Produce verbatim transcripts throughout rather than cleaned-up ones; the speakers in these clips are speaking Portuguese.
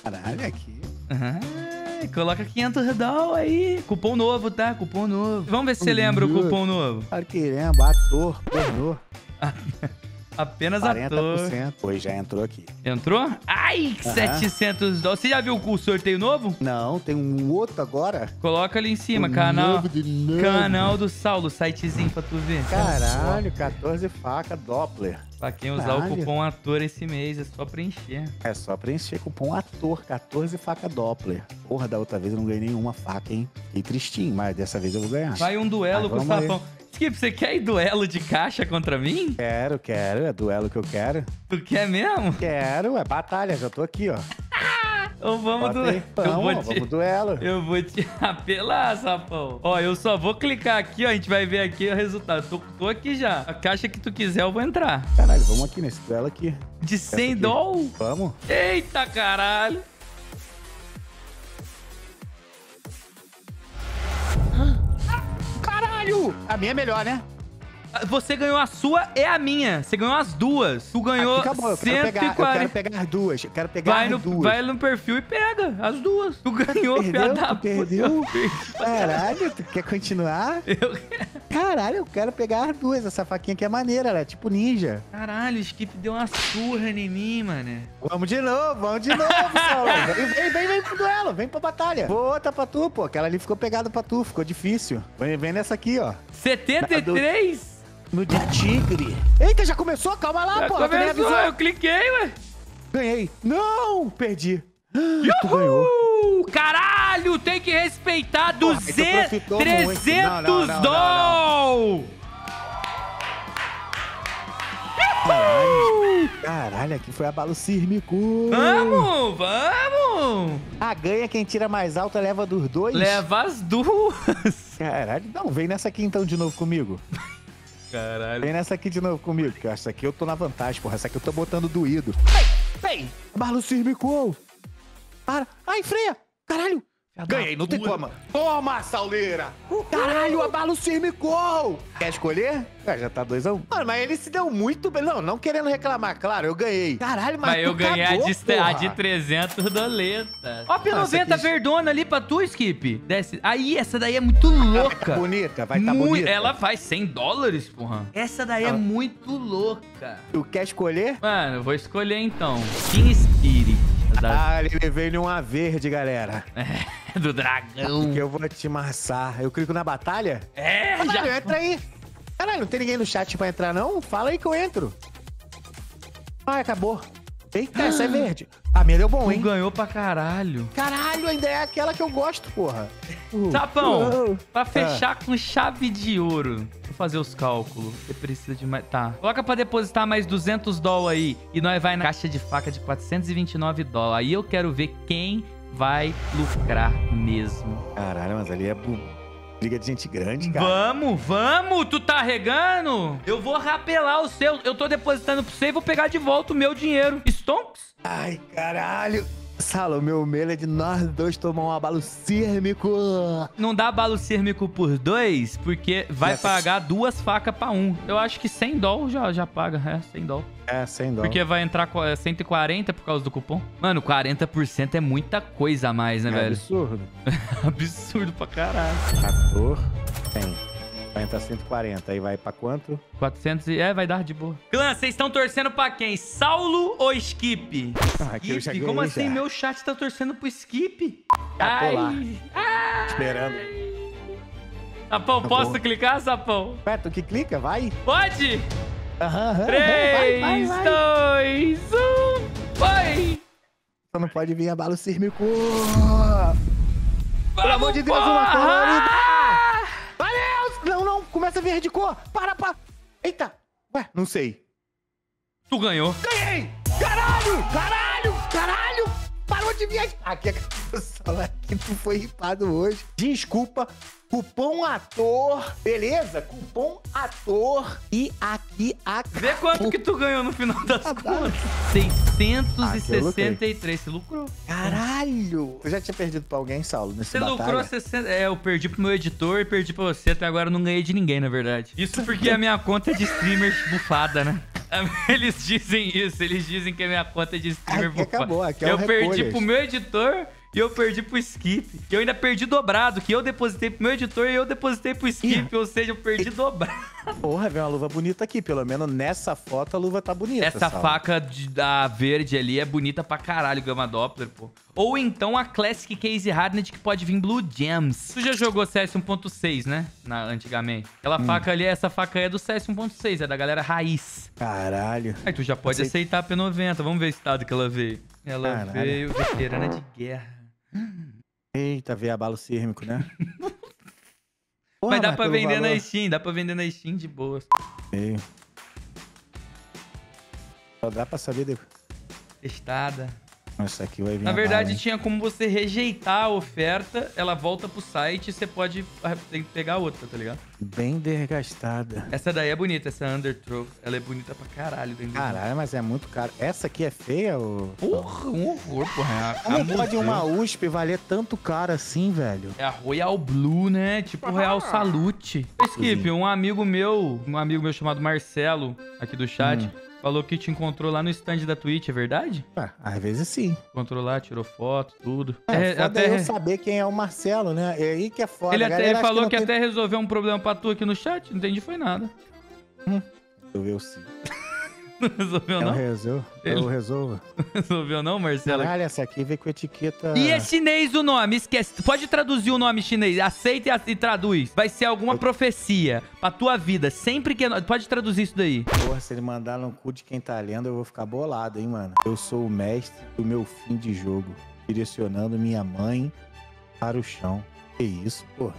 Caralho, aqui. Ah, coloca quinhentos dólares aí. Cupom novo, tá? Cupom novo. Vamos ver se você lembra o cupom novo. Claro que lembra. Ator, pornô. Apenas quarenta por cento. ator. Pois já entrou aqui. Entrou? Ai, Aham. setecentos dólares. Você já viu o sorteio novo? Não, tem um outro agora. Coloca ali em cima, Um canal. novo de novo. Canal do Saulo, sitezinho pra tu ver. Caralho, quatorze faca Doppler. Pra quem usar Caralho. o cupom ator esse mês, é só preencher. É só preencher cupom ator, quatorze faca Doppler. Porra, da outra vez eu não ganhei nenhuma faca, hein? Fiquei tristinho, mas dessa vez eu vou ganhar. Vai um duelo Ah, com o vamos aí. Sapão. Skip, você quer ir duelo de caixa contra mim? Quero, quero. É duelo que eu quero. Tu quer mesmo? Quero, é batalha. Já tô aqui, ó. Ou vamos Bota aí. duelo? Eu Vamos, vou te... vamos duelo. Eu vou te apelar, Sapão. Ó, eu só vou clicar aqui, ó. A gente vai ver aqui o resultado. Tô, tô aqui já. A caixa que tu quiser, eu vou entrar. Caralho, vamos aqui nesse duelo aqui. De cem aqui. dólares? Vamos. Eita, caralho. Caralho! A minha é melhor, né? Você ganhou a sua e a minha. Você ganhou as duas. Tu ganhou Aqui acabou, eu quero, pegar, eu quero cento e quarenta. pegar as duas. Eu quero pegar Vai as no, duas. vai no perfil e pega as duas. Tu ganhou, Perdeu? filha da Tu perdeu? puta. Eu perdi. Caralho, tu quer continuar? Eu... Caralho, eu quero pegar as duas. Essa faquinha aqui é maneira, ela é tipo ninja. Caralho, o Skip deu uma surra em mim, mano. Vamos de novo, vamos de novo, Saulo. Vem, vem, vem, vem pro duelo, vem pra batalha. Vou outra pra tu, pô. Aquela ali ficou pegada pra tu, ficou difícil. Vem, vem nessa aqui, ó. setenta e três? No de tigre. Eita, já começou? Calma lá, Já pô. Tu nem começou, avisou. eu cliquei, ué. Ganhei. Não, perdi. Tu ganhou. Uhul! Caralho, tem que respeitar Porra, aí tu duzentos, profitou muito. Não, não, trezentos não, não, dólares. Caralho. Caralho, aqui foi abalo sísmico. Vamos, vamos. Ah, ganha quem tira mais alta, leva dos dois? Leva as duas. Caralho, não, vem nessa aqui então de novo comigo. Caralho. Vem nessa aqui de novo comigo, que essa aqui eu tô na vantagem, porra. Essa aqui eu tô botando doído. Pei, pei, abalo sísmico. Para. Ai, freia. Caralho. Ganhei, não tem como. Toma, sauleira. Caralho, abalo sísmico. Quer escolher? Ah, já tá dois a um. Mano, mas ele se deu muito bem. Não, não querendo reclamar, claro, eu ganhei. Caralho, mas Mas eu tu ganhei a cagou, de, a porra. de trezentos doletas. Ó, P noventa aqui- verdona ali pra tu, Skip. Desce. Aí, essa daí é muito louca. Tá bonita, vai tá Mui- bonita. Ela faz cem dólares, porra. Essa daí é Ela- muito louca. Tu quer escolher? Mano, eu vou escolher então. King Spirit. Da... Ah, ele veio uma verde, galera. É, do dragão. Que eu vou te massar. Eu clico na batalha? É, Caralho, já... entra aí. Caralho, não tem ninguém no chat pra entrar, não? Fala aí que eu entro. Ah, acabou. Eita, essa é verde. A minha deu bom, Tu hein? ganhou pra caralho. Caralho, ainda é aquela que eu gosto, porra. Uh, Sapão, uh, pra fechar com chave de ouro. Vou fazer os cálculos. Você precisa de mais... Tá. Coloca pra depositar mais duzentos dólares aí. E nós vai na caixa de faca de quatrocentos e vinte e nove dólares. Aí eu quero ver quem vai lucrar mesmo. Caralho, mas ali é bu- briga de gente grande, cara. Vamos, vamos! Tu tá regando? Eu vou rapelar o seu. Eu tô depositando pro você e vou pegar de volta o meu dinheiro. Stonks? Ai, caralho. Salo, meu medo é de nós dois tomar um abalo sísmico. Não dá balo sérmico por dois, porque vai Yes. pagar duas facas pra um. Eu acho que cem dólares já, já paga. É, cem dólares. É, sem dó. Porque vai entrar co- é, cento e quarenta por causa do cupom. Mano, quarenta por cento é muita coisa a mais, né, É velho? absurdo. Absurdo pra caralho. Ator, tem. Vai entrar cento e quarenta, aí vai pra quanto? quatrocentos e... É, vai dar de boa. Clã, vocês estão torcendo pra quem? Saulo ou Skip? Ah, que eu já Skip? Como ganhei assim? já. Meu chat tá torcendo pro Skip? Já tô lá. Ai. Esperando. Sapão, Tá posso bom. clicar, Sapão? Ué, tu que clica, vai. Pode? Aham, aham. três, vai, vai, vai. dois, um, vai! Só não pode vir abalo sísmico. Pelo amor de Deus, porra! uma colorida. Valeu! Não, não, começa a vir de cor. Para, para. Eita. Ué, não sei. Tu ganhou. Ganhei! Caralho! Caralho! Caralho! Parou de vir aqui. Aqui, aqui tu foi ripado hoje. Desculpa. Cupom ator. Beleza? Cupom ator. E aqui, aqui. Vê quanto que tu ganhou no final das Ah, contas. seiscentos e Aqui eu sessenta e três. Você lucrou. Caralho! Eu já tinha perdido pra alguém, Saulo, nesse Você batalha. lucrou sessenta... É, eu perdi pro meu editor e perdi pra você. Até agora eu não ganhei de ninguém, na verdade. Isso porque a minha conta é de streamer bufada, né? Eles dizem isso, eles dizem que a minha conta é de streamer. Aqui acabou, aqui é eu o perdi Recolhas. pro meu editor e eu perdi pro Skip. E eu ainda perdi dobrado, que eu depositei pro meu editor e eu depositei pro Skip. Ih. Ou seja, eu perdi dobrado. Porra, vem uma luva bonita aqui. Pelo menos nessa foto a luva tá bonita. Essa Sal. faca de, da verde ali é bonita pra caralho, Gamma Doppler, pô. Ou então a Classic Case Hardened que pode vir Blue Gems. Tu já jogou C S um ponto seis, né? Na, antigamente. Aquela hum. faca ali, essa faca aí é do C S um ponto seis, é da galera raiz. Caralho. Aí tu já pode Aceita. aceitar a P noventa. Vamos ver o estado que ela veio. Ela Caralho. veio veterana de guerra. Eita, veio abalo sírmico, né? Porra, mas dá mas pra vender valor... na Steam, dá pra vender na Steam de boa. Veio. Só dá pra saber depois. Testada. Nossa, aqui vai vir Na verdade, bala, tinha como você rejeitar a oferta, ela volta pro site e você pode pegar outra, tá ligado? Bem desgastada. Essa daí é bonita, essa Underthrow. Ela é bonita pra caralho. Caralho, mas é muito caro. Essa aqui é feia, ou... Porra, um horror, porra. Como pode uma U S P valer tanto caro assim, velho? É a Royal Blue, né? Tipo Royal Salute. Skip, um amigo meu, um amigo meu chamado Marcelo, aqui do chat... Hum. Falou que te encontrou lá no stand da Twitch, é verdade? Ah, às vezes sim. Encontrou lá, tirou foto, tudo. É, é até eu saber quem é o Marcelo, né? É aí que é foda. Ele, até, ele falou que, que tem... até resolveu um problema pra tu aqui no chat, não entendi foi nada. Hum, resolveu sim. Não resolveu não? Eu resolvo, ele... eu resolvo. Resolveu não, Marcelo? Caralho, essa aqui veio com etiqueta... E é chinês o nome, esquece. Pode traduzir o nome chinês, aceita e, e traduz. Vai ser alguma eu... profecia pra tua vida, sempre que... Pode traduzir isso daí. Porra, se ele mandar no cu de quem tá lendo, eu vou ficar bolado, hein, mano. Eu sou o mestre do meu fim de jogo, direcionando minha mãe para o chão. Que isso, porra?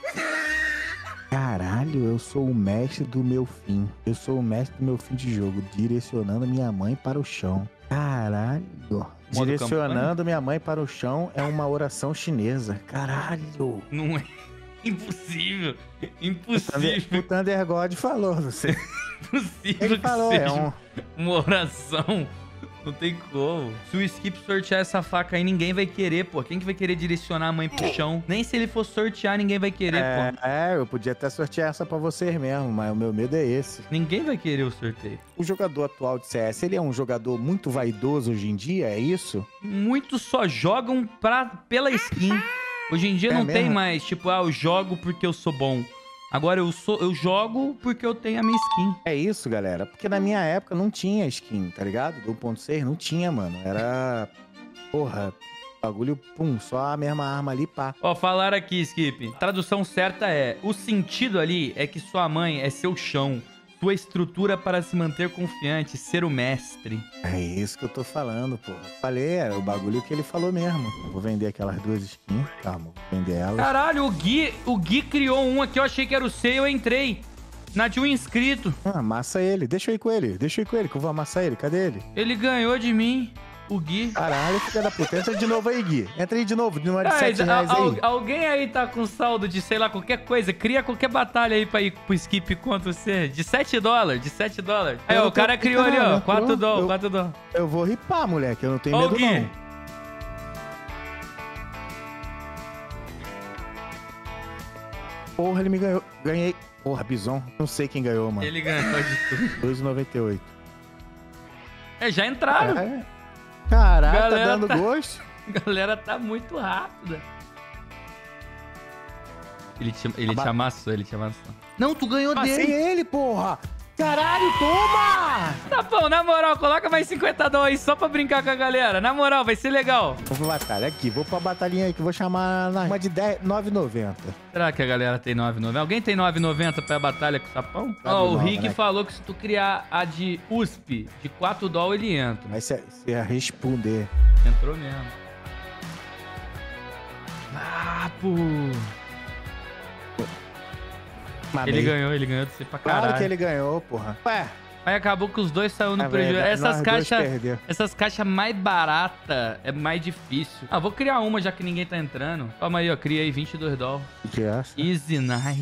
Caralho, eu sou o mestre do meu fim. Eu sou o mestre do meu fim de jogo, direcionando minha mãe para o chão. Caralho. Modo direcionando campanha? Minha mãe para o chão é uma oração chinesa. Caralho. Não é impossível. Impossível. O Thunder God falou, não sei. Impossível Ele que falou, seja é um... uma oração. Não tem como. Se o Skip sortear essa faca aí, ninguém vai querer, pô. Quem que vai querer direcionar a mãe pro chão? Nem se ele for sortear, ninguém vai querer, é, pô. É, eu podia até sortear essa pra vocês mesmo, mas o meu medo é esse. Ninguém vai querer o sorteio. O jogador atual de C S, ele é um jogador muito vaidoso hoje em dia, é isso? Muitos só jogam pra, pela skin. Hoje em dia é não mesmo? Tem mais, tipo, ah, eu jogo porque eu sou bom. Agora eu, sou, eu jogo porque eu tenho a minha skin. É isso, galera. Porque na minha época não tinha skin, tá ligado? Do um ponto seis não tinha, mano. Era... Porra... Bagulho, pum, só a mesma arma ali, pá. Ó, falaram aqui, Skip. A tradução certa é... O sentido ali é que sua mãe é seu chão. Sua estrutura para se manter confiante, ser o mestre. É isso que eu tô falando, pô. Falei, é o bagulho que ele falou mesmo. Eu vou vender aquelas duas skins. Calma, vou vender elas. Caralho, o Gui, o Gui criou um aqui. Eu achei que era o seu, eu entrei. Na de um inscrito. Ah, amassa ele. Deixa eu ir com ele. Deixa eu ir com ele, que eu vou amassar ele. Cadê ele? Ele ganhou de mim. O Gui. Caralho, filha da puta. Entra de novo aí, Gui. Entra aí de novo, de uma de sete reais al aí. Alguém aí tá com saldo de, sei lá, qualquer coisa. Cria qualquer batalha aí pra ir pro Skip contra você. De sete dólares, de sete dólares. Aí, ó, o cara criou ali, ó. quatro dólares, quatro dólares. Eu vou ripar, moleque. Eu não tenho medo, Gui. não. Porra, ele me ganhou. Ganhei. Porra, Bison. Não sei quem ganhou, mano. Ele ganhou de tudo. dois e noventa e oito. É, já entraram. Caralho, Caralho tá dando tá... gosto. A galera tá muito rápida. Ele te, ele te amassou, ele te amassou. Não, tu ganhou Passei dele. ele, porra. Caralho, toma! Tá bom, na moral, coloca mais cinquenta dólares só pra brincar com a galera. Na moral, vai ser legal. Vou pra batalha aqui, vou pra batalhinha aí que eu vou chamar na uma de nove e noventa. Será que a galera tem nove e noventa? Alguém tem nove e noventa pra batalha com o sapão? Ó, oh, o Rick né? falou que se tu criar a de U S P de quatro dólares, ele entra. Mas se, se a responder. Entrou mesmo. Ah, pô. Mamei. Ele ganhou, ele ganhou de você pra caralho. Claro que ele ganhou, porra. Ué. Aí acabou que os dois saíram no é prejuízo. Essas caixas essas caixas mais baratas é mais difícil. Ah, vou criar uma já que ninguém tá entrando. Calma aí, ó. Criei vinte e dois dólares. Que é essa? Easy Knife.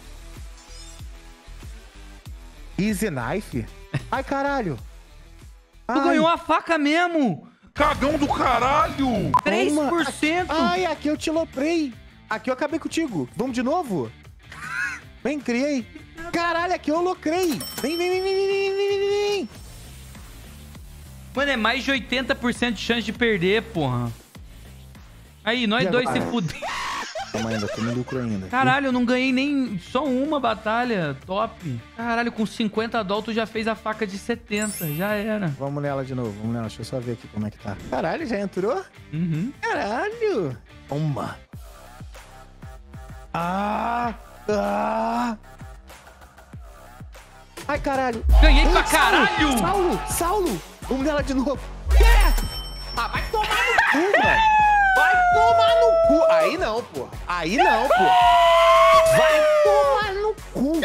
Easy Knife? Ai, caralho. Tu Ai. ganhou a faca mesmo. Cagão do caralho. três por cento. Ai, aqui eu te loprei. Aqui eu acabei contigo. Vamos de novo? Vem, criei. Tá Caralho, aqui eu locrei. Vem, vem, vem, vem, vem, vem, vem, vem. Mano, é mais de oitenta por cento de chance de perder, porra. Aí, nós dois se fudemos. Calma ainda, tô no lucro ainda. Caralho, eu não ganhei nem só uma batalha. Top. Caralho, com cinquenta dólares tu já fez a faca de setenta. Já era. Vamos nela de novo, vamos nela. Deixa eu só ver aqui como é que tá. Caralho, já entrou? Uhum. Caralho. Toma. Ah. Ah. Ai, caralho. Ganhei Ei, pra caralho. Saulo, Saulo. Vamos nela de novo. Yeah. Ah, vai tomar no cu, velho. Vai tomar no cu. Aí não, pô. Aí não, pô. Vai tomar no cu.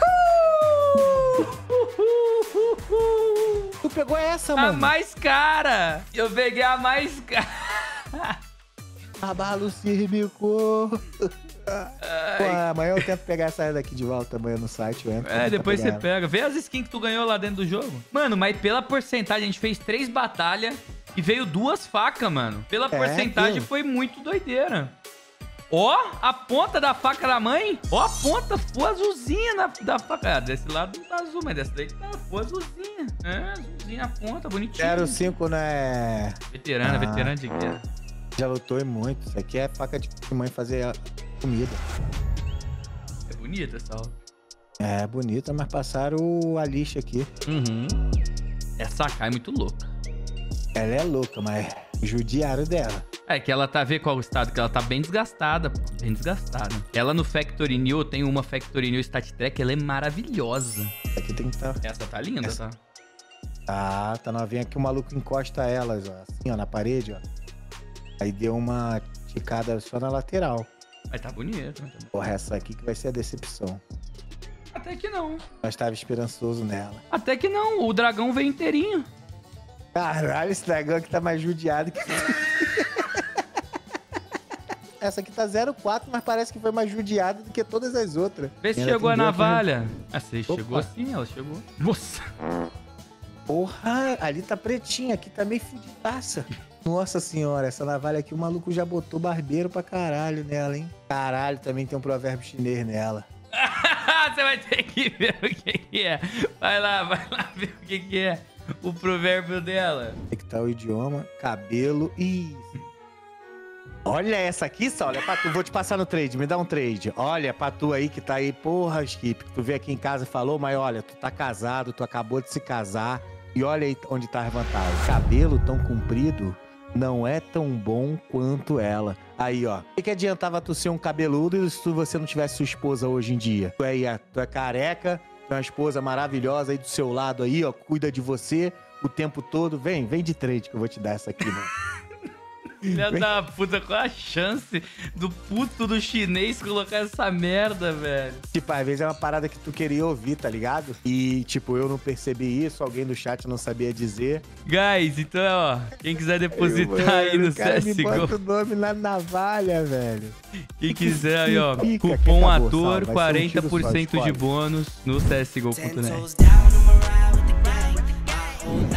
Tu pegou essa, mano? A mais cara. Eu peguei a mais cara. Abalo Círmico. Pô, amanhã eu tento pegar essa daqui de volta amanhã no site. Eu entro, É, depois você ela. pega. Vê as skins que tu ganhou lá dentro do jogo. Mano, mas pela porcentagem, a gente fez três batalhas e veio duas facas, mano. Pela É, porcentagem aquilo. foi muito doideira. Ó, a ponta da faca da mãe. Ó, a ponta, pô, azulzinha na, da faca. Ah, desse lado não tá azul, mas dessa daí tá, pô, azulzinha. É, azulzinha a ponta, bonitinha. zero cinco, né? Veterana, Ah. veterana de guerra. Já lutou e muito. Isso aqui é faca de mãe fazer a comida. É bonita essa aula. É bonita, mas passaram a lixa aqui. Uhum. Essa A K é muito louca. Ela é louca, mas judiaram dela. É que ela tá, vê qual o estado, que ela tá bem desgastada, pô, bem desgastada. Ela no Factory New, tem uma Factory New Stat Track, ela é maravilhosa. Aqui tem que estar. Tá... Essa tá linda, Essa... tá? Tá, tá novinha que o maluco encosta elas, ó. Assim, ó, na parede, ó. Aí deu uma ticada só na lateral. Mas tá bonita. Tá... Porra, essa aqui que vai ser a decepção. Até que não. Nós tava esperançoso nela. Até que não, o dragão veio inteirinho. Caralho, esse dragão aqui tá mais judiado que... Essa aqui tá zero quatro, mas parece que foi mais judiada do que todas as outras. Vê se Ela chegou a tem navalha. Ah, você Opa. chegou sim, ela chegou. Nossa. Porra, ali tá pretinha, aqui tá meio fudidaça. Nossa senhora, essa navalha aqui o maluco já botou barbeiro pra caralho nela, hein? Caralho, também tem um provérbio chinês nela. Você vai ter que ver o que, que é. Vai lá, vai lá ver o que, que é o provérbio dela. Tem que tá o idioma, cabelo e... Olha essa aqui, só, olha pra tu. Vou te passar no trade, me dá um trade. Olha pra tu aí que tá aí, porra, Skip, que tu veio aqui em casa e falou, mas olha, tu tá casado, tu acabou de se casar. E olha aí onde tá as vantagens. Cabelo tão comprido não é tão bom quanto ela. Aí, ó. O que, que adiantava tu ser um cabeludo se você não tivesse sua esposa hoje em dia? Tu é, tu é careca, tu é uma esposa maravilhosa aí do seu lado aí, ó. Cuida de você o tempo todo. Vem, vem de trade que eu vou te dar essa aqui, mano. Filha da puta, qual a chance do puto do chinês colocar essa merda, velho? Tipo, às vezes é uma parada que tu queria ouvir, tá ligado? E, tipo, eu não percebi isso, alguém do chat não sabia dizer. Guys, então, ó, quem quiser depositar Eu, aí no o cara C S G O. me bota o nome na navalha, velho. Quem quiser aí, ó, Fica, que cupom acabou, ator, Sal, vai ser um quarenta por tiro só, cento de escolhe. bônus no C S G O ponto net. Ten toes down, I'ma ride with the gang. My whole